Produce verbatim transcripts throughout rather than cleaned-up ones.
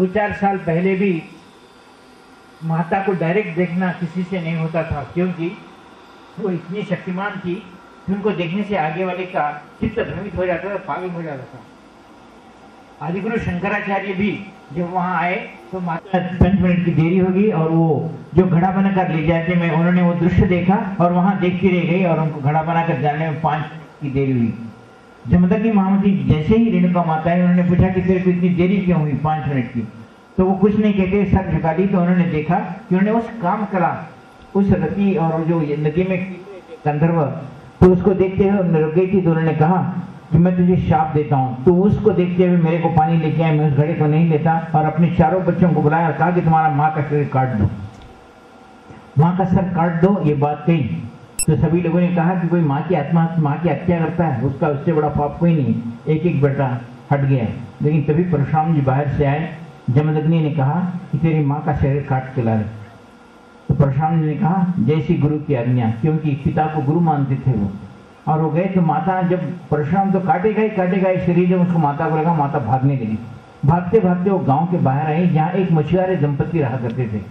दो चार साल पहले भी माता को डायरेक्ट देखना किसी से नहीं होता था, क्योंकि वो इतनी शक्तिमान थी कि उनको देखने से आगे वाले का चित्त भ्रमित हो जाता था, पागल हो जाता था। आदिगुरु शंकराचार्य भी जब वहां आए तो माता पांच मिनट की देरी होगी और वो जो घड़ा बनाकर ले जाते में उन्होंने वो दृश्य देखा और वहां देखती रह गई और उनको घड़ा बनाकर जाने में पांच की देरी हुई। जमदग्नि महामती जैसे ही रेणुका माता है, उन्होंने पूछा कि तेरे को इतनी देरी क्यों हुई पांच मिनट की, तो वो कुछ नहीं कहते, सर झुका दी। तो उन्होंने देखा कि उन्होंने उस काम करा, उस रति और जो नदी में गंधर्व, तो उसको देखते हुए रुक गई थी। तो उन्होंने कहा कि मैं तुझे शाप देता हूँ। तो उसको देखते हुए मेरे को पानी लेके आए, मैं उस घड़े को नहीं लेता और अपने चारों बच्चों को बुलाया और कहा कि तुम्हारा माँ का शरीर काट दो, माँ का सर काट दो, ये बात कही। तो सभी लोगों ने कहा कि कोई माँ की आत्मा माँ की हत्या करता है, उसका उससे बड़ा पाप कोई नहीं। एक एक बेटा हट गया। लेकिन तभी परशुराम जी बाहर से आए। जमदग्नि ने कहा कि तेरी माँ का शरीर काट के ला रहे। तो परशुराम जी ने कहा जैसी गुरु की आज्ञा, क्योंकि पिता को गुरु मानते थे वो। और वो गए तो माता, जब परशुराम तो काटे गए काटे गए शरीर, जब उसको माता को लगा, माता भागने लगी। भागते भागते वो गांव के बाहर आई जहाँ एक मछुआरे दंपति रहा करते थे।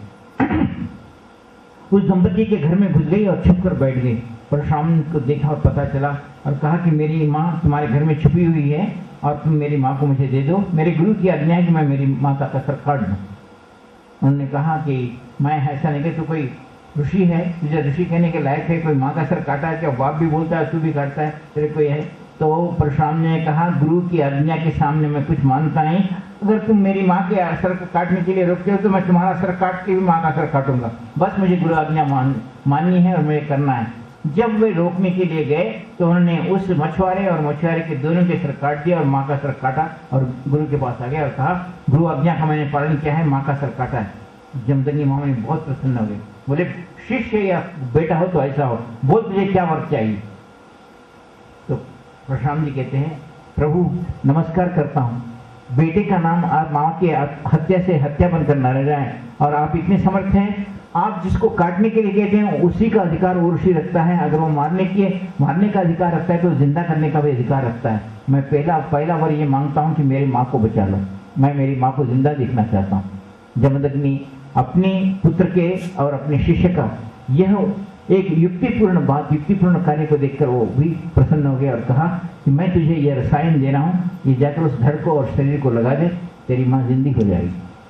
उस दंपति के घर में घुस गई और छुप कर बैठ गई। परशुराम को देखा और पता चला और कहा कि मेरी माँ तुम्हारे घर में छुपी हुई है और तुम मेरी माँ को मुझे दे दो, मेरे गुरु की आज्ञा है कि मैं मेरी माता का सर काट दूं। उन्होंने कहा कि मैं ऐसा नहीं कि तू कोई ऋषि है, तुझे ऋषि कहने के लायक है, कोई माँ का सर काटा है क्या? बाप भी बोलता है, तू भी काटता है, तेरे कोई है? तो परशुराम ने कहा गुरु की आज्ञा के सामने मैं कुछ मानता नहीं, अगर तुम मेरी माँ के सर को काटने के लिए रोकते हो तो मैं तुम्हारा सर काट के भी माँ का सर काटूंगा। बस मुझे गुरु आज्ञा मान माननी है और मुझे करना है। जब वे रोकने के लिए गए तो उन्होंने उस मछुआरे और मछुआरे के दोनों के सर काट दिया और माँ का सर काटा और गुरु के पास आ गया और कहा गुरु आज्ञा का मैंने पालन किया है, माँ का सर काटा है। जमदग्नि महामुनि बहुत प्रसन्न हो गए, बोले शिष्य या बेटा हो तो ऐसा हो, बोल तुझे क्या वर्क चाहिए? तो परशुराम जी कहते हैं प्रभु नमस्कार करता हूँ, बेटे का नाम आप माँ की हत्या से हत्या बनकर न रह जाए और आप इतने समर्थ हैं, आप जिसको काटने के लिए कहते हैं उसी का अधिकार वो ऋषि रखता है। अगर वो मारने के मारने का अधिकार रखता है तो जिंदा करने का भी अधिकार रखता है। मैं पहला पहला बार ये मांगता हूँ कि मेरी माँ को बचा लो, मैं मेरी माँ को जिंदा देखना चाहता हूँ। जमदग्नि अपने पुत्र के और अपने शिष्य का यह एक युक्तिपूर्ण बात, युक्तिपूर्ण कार्य को देखकर वो भी प्रसन्न हो गए और कहा कि मैं तुझे यह रसायन दे रहा हूँ, ये जाकर उस धड़ को और शरीर को लगा दे, तेरी माँ जिंदी हो जाएगी।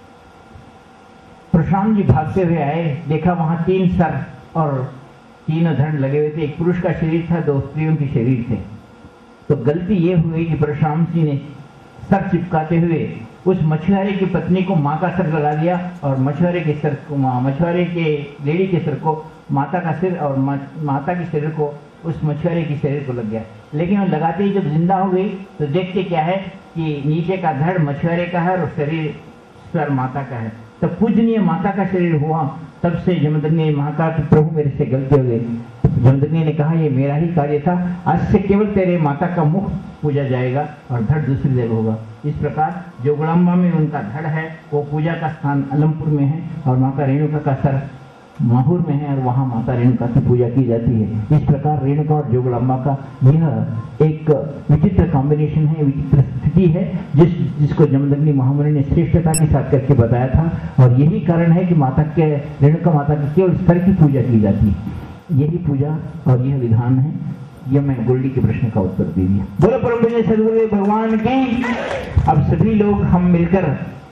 परशुराम जी भागते हुए आए, देखा वहां तीन सर और तीन धड़ लगे हुए थे। एक पुरुष का शरीर था, दो स्त्रियों के शरीर थे। तो गलती ये हुई कि परशुराम जी ने सर चिपकाते हुए उस मछुआरे की पत्नी को माँ का सर लगा दिया और मछुआरे के सर को मछुआरे के लेडी के सर को माता का सिर और माता के शरीर को उस मछुआरे के शरीर को लग गया। लेकिन वो लगाते ही जब जिंदा हो गई तो देखते क्या है कि नीचे का धड़ मछुआरे का है और शरीर सर माता का है। तब पूजनीय माता का शरीर हुआ। तब से जमदग्नि ने कहा कि प्रभु मेरे से गलती हो गई। जमदग्नि ने कहा ये मेरा ही कार्य था, आज से केवल तेरे माता का मुख पूजा जाएगा और धड़ दूसरी जगह होगा। इस प्रकार जोगलांबा में उनका धड़ है वो पूजा का स्थान अलमपुर में है और माता रेणुका का सर माहूर में है और वहाँ माता रेणुका की पूजा की जाती है। इस प्रकार रेणुका और जोगलांबा का यह एक विचित्र कॉम्बिनेशन है, विचित्र स्थिति है जिस जिसको जमदग्नि महामुनि ने श्रेष्ठता के साथ करके बताया था। और यही कारण है कि माता के रेणुका माता की केवल स्तर की पूजा की जाती है। यही पूजा और यह विधान है। यह मैंने गोल्डी के प्रश्न का उत्तर दे दिया। बोलो परम पूज्य सद्गुरु भगवान की। अब सभी लोग हम मिलकर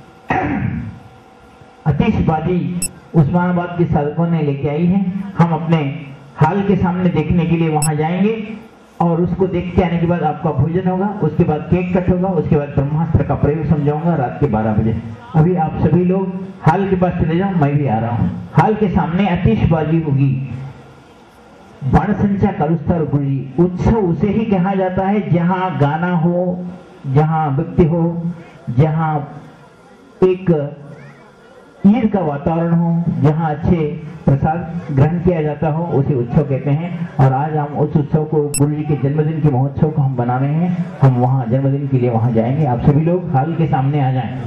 आतिशबाजी उस्मानाबाद के साधकों ने लेके आई है। हम अपने हाल के सामने देखने के लिए वहां जाएंगे और उसको देख के आने के बाद आपका भोजन होगा, उसके बाद केक कट होगा, उसके बाद ब्रह्मास्त्र का प्रयोग समझाऊंगा रात के बारह बजे। अभी आप सभी लोग हाल के पास चले जाओ, मैं भी आ रहा हूँ। हाल के सामने आतिशबाजी होगी, बाणसंचा कलुस्तर गुरुजी। उत्सव उसे ही कहा जाता है जहां गाना हो, जहां भक्ति हो, जहां एक ईद का वातावरण हो, जहां अच्छे प्रसाद ग्रहण किया जाता हो, उसे उत्सव कहते हैं। और आज हम उस उत्सव को गुरु जी के जन्मदिन के महोत्सव को हम बना रहे हैं। हम वहां जन्मदिन के लिए वहां जाएंगे। आप सभी लोग हाल के सामने आ जाएं।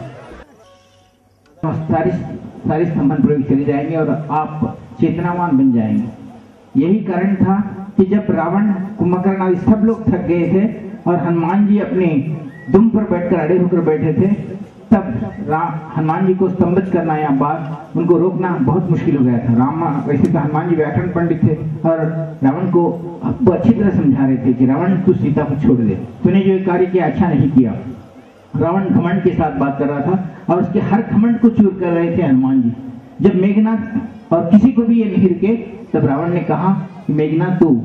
सारी सारी स्तंभन प्रयोग चले जाएंगे और आप चेतनावान बन जाएंगे। यही कारण था कि जब रावण कुंभकर्ण आदि सब लोग थक गए थे और हनुमान जी अपने दुम पर बैठकर अड़े होकर बैठे थे, तब राम हनुमान जी को स्तंभित करना या बात उनको रोकना बहुत मुश्किल हो गया था। राम वैसे तो हनुमान जी व्याकरण पंडित थे और रावण को आपको अच्छी तरह समझा रहे थे कि रावण तू सीता को छोड़ दे, तूने जो कार्य किया अच्छा नहीं किया। रावण घमंड के साथ बात कर रहा था और उसके हर घमंड को चूर कर रहे थे हनुमान जी। जब मेघनाथ और किसी को भी ये नहीं रुके, तब रावण ने कहा कि मेघनाथ तू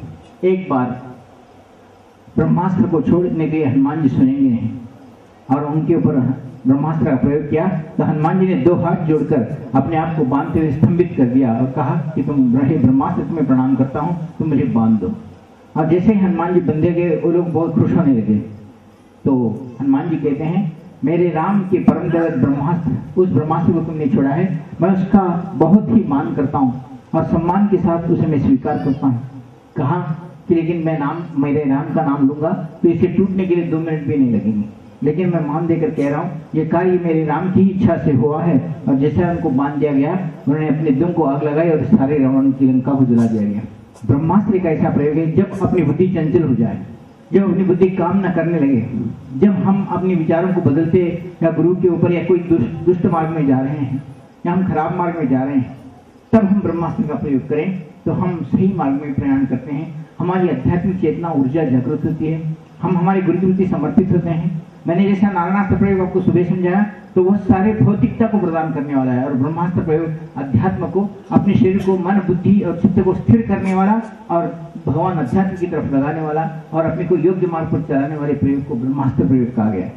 एक बार ब्रह्मास्त्र को छोड़ने के हनुमान जी सुनेंगे नहीं, और उनके ऊपर ब्रह्मास्त्र का प्रयोग किया। तो हनुमान जी ने दो हाथ जोड़कर अपने आप को बांधते हुए स्तंभित कर दिया और कहा कि तुम रहे ब्रह्मास्त्र, तुम्हें प्रणाम करता हूं, तुम मुझे बांध दो। और जैसे ही हनुमान जी बंधे गए, वो लोग बहुत खुश होने लगे। तो हनुमान जी कहते हैं, मेरे राम के परम दयाल ब्रह्मास्त्र, उस ब्रह्मास्त्र को तुमने छोड़ा है, मैं उसका बहुत ही मान करता हूँ और सम्मान के साथ उसे मैं स्वीकार करता हूँ। कहा कि लेकिन मैं नाम मेरे राम का नाम लूंगा तो इसे टूटने के लिए दो मिनट भी नहीं लगेंगे, लेकिन मैं मान देकर कह रहा हूँ ये कार्य मेरे राम की इच्छा से हुआ है। और जैसे उनको बांध दिया गया, उन्होंने अपने दुम को आग लगाई और सारे रावण की लंका को जला दिया गया। ब्रह्मास्त्र का ऐसा प्रयोग है, जब अपनी बुद्धि चंचल हो जाए, जब अपनी बुद्धि काम न करने लगे, जब हम अपने विचारों को बदलते या गुरु के ऊपर या कोई दुष्ट दुष्ट मार्ग में जा रहे हैं या हम खराब मार्ग में जा रहे हैं, तब हम ब्रह्मास्त्र का प्रयोग करें तो हम सही मार्ग में प्रयाण करते हैं। हमारी आध्यात्मिक चेतना ऊर्जा जागृत होती है, हम हमारे गुरु के प्रति समर्पित होते हैं। मैंने जैसा नारायणास्त्र प्रयोग आपको सुबह समझाया, तो वह सारे भौतिकता को प्रदान करने वाला है, और ब्रह्मास्त्र प्रयोग अध्यात्म को, अपने शरीर को, मन, बुद्धि और चित्त को स्थिर करने वाला और भगवान अध्यात्म की तरफ लगाने वाला और अपने को योग्य मार्ग पर चलाने वाले प्रयोग को ब्रह्मास्त्र प्रयोग कहा गया है।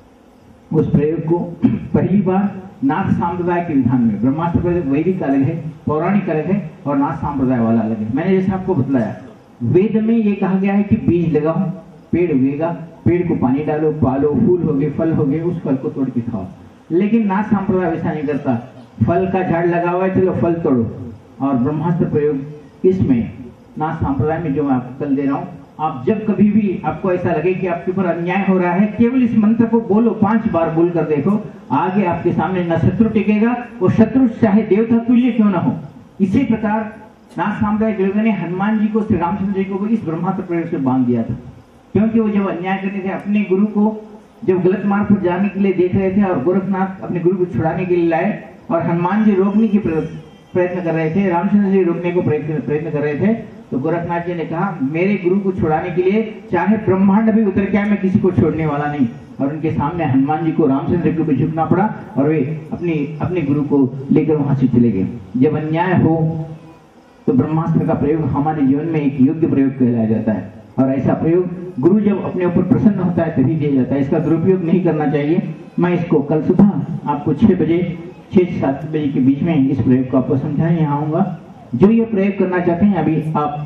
उस प्रयोग को पहली बार नाथ संप्रदाय के विधान में, ब्रह्मास्त्र प्रयोग वैदिक अलग है, पौराणिक अलग है और नाथ संप्रदाय वाला अलग है। मैंने जैसे आपको बतलाया, वेद में ये कहा गया है कि बीज लगाओ, पेड़ उगेगा, पेड़ को पानी डालो, पालो, फूल हो गए, फल हो गए, उस फल को तोड़ के खाओ। लेकिन नाथ संप्रदाय वैसा नहीं करता, फल का झाड़ लगा हुआ है, चलो फल तोड़ो। और ब्रह्मास्त्र प्रयोग इसमें नाथ संप्रदाय में जो मैं आपको कल दे रहा हूँ, आप जब कभी भी आपको ऐसा लगे कि आपके ऊपर अन्याय हो रहा है, केवल इस मंत्र को बोलो, पांच बार बोल कर देखो, आगे आपके सामने न शत्रु टिकेगा, वो शत्रु चाहे देवता तुल्य क्यों ना हो। इसी प्रकार नाथ संप्रदाय के लोगों ने हनुमान जी को, श्री रामचंद्र जी को इस ब्रह्मास्त्र प्रयोग से बांध दिया था, क्योंकि वो जब अन्याय करने थे, अपने गुरु को जब गलत मार्ग पर जाने के लिए देख रहे थे और गोरखनाथ अपने गुरु को छुड़ाने के लिए लाए और हनुमान जी रोकने की प्रयत्न कर रहे थे, रामचंद्र जी रोकने को प्रयत्न कर रहे थे, तो गोरखनाथ जी ने कहा मेरे गुरु को छुड़ाने के लिए चाहे ब्रह्मांड भी उतर के आए, मैं किसी को छोड़ने वाला नहीं। और उनके सामने हनुमान जी को, रामचंद्र जी को झुकना पड़ा और वे अपनी अपने गुरु को लेकर वहां से चले गए। जब अन्याय हो तो ब्रह्मास्त्र का प्रयोग हमारे जीवन में एक योग्य प्रयोग कहलाया जाता है, और ऐसा प्रयोग गुरु जब अपने ऊपर प्रसन्न होता है तभी दिया जाता है। इसका दुरुपयोग नहीं करना चाहिए। मैं इसको कल सुबह आपको छह बजे छह सात बजे के बीच में इस प्रयोग को आपको समझाने यहाँ आऊंगा। जो ये प्रयोग करना चाहते हैं, अभी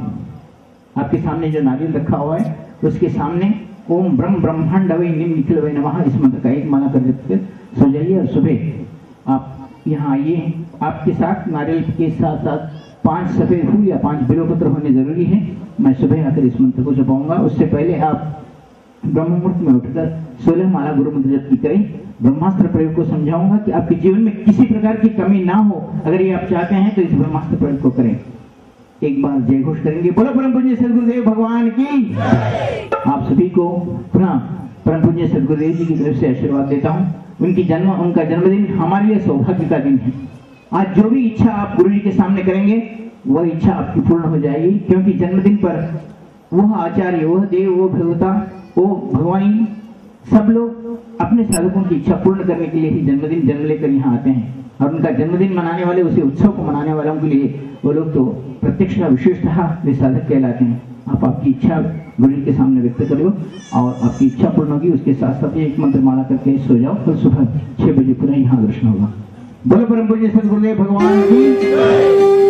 आप आपके सामने जो नारियल रखा हुआ है उसके सामने ओम ब्रह्म ब्रह्मांडवै निम निखिलवै नमः इस मंत्र का एक माला कर देते सो जाइए, और सुबह आप यहाँ आइए। आपके साथ नारियल के साथ साथ पांच सफेद फूल या पांच बिल्वपत्र होने जरूरी है। मैं सुबह आकर इस मंत्र को जपाऊंगा। उससे पहले आप ब्रह्म मुहूर्त में उठकर सोलह माला गुरु मंत्र जप की करें। ब्रह्मास्त्र प्रयोग को समझाऊंगा कि आपके जीवन में किसी प्रकार की कमी ना हो। अगर ये आप चाहते हैं तो इस ब्रह्मास्त्र प्रयोग को करें। एक बार जय घोष करेंगे, बोलो परम पूज्य सदगुरुदेव भगवान की। आप सभी को पुनः परम पूज्य सदगुरुदेव जी की तरफ से आशीर्वाद देता हूँ। उनकी जन्म उनका जन्मदिन हमारे लिए सौभाग्य का दिन है। आज जो भी इच्छा आप गुरु जी के सामने करेंगे वह इच्छा आपकी पूर्ण हो जाएगी, क्योंकि जन्मदिन पर वह आचार्य, वह देव, वो भगवता, वो भगवानी, सब लोग अपने साधकों की इच्छा पूर्ण करने के लिए ही जन्मदिन जन्म लेकर यहाँ आते हैं। और उनका जन्मदिन मनाने वाले, उसे उत्सव को मनाने वालों के लिए वो लोग तो प्रत्यक्ष विशेषतः वे साधक कहलाते हैं। आप आपकी इच्छा गुरु जी के सामने व्यक्त करो और आपकी इच्छा पूर्ण होगी। उसके साथ साथ एक मंत्र माला करके सो जाओ। कल सुबह छह बजे पुनः यहाँ दर्शन होगा। बोलो परम पूज्य सद्गुरुदेव भगवान की।